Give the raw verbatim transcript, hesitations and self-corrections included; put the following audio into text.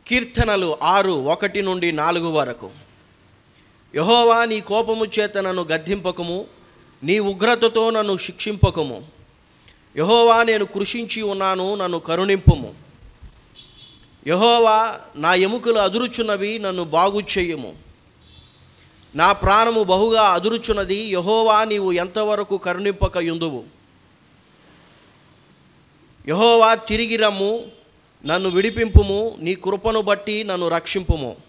కీర్తనలు ఆరు ఒకటి నుండి నాలుగు వరకు. యెహోవా, నీ కోపము చేత నన్ను గద్దింపకము, నీ ఉగ్రతతో నన్ను శిక్షింపకము. యెహోవా, నేను కృషించి ఉన్నాను, నన్ను కరుణింపుము. యెహోవా, నా ఎముకలు అదురుచున్నవి, నన్ను బాగు చేయుము. నా ప్రాణము బహుగా అదురుచున్నది. యెహోవా, నీవు ఎంతవరకు కరుణింపక యుందువు? యెహోవా, తిరిగి రమ్ము, నన్ను విడిపింపుము, నీ కృపను బట్టి నన్ను రక్షింపుము.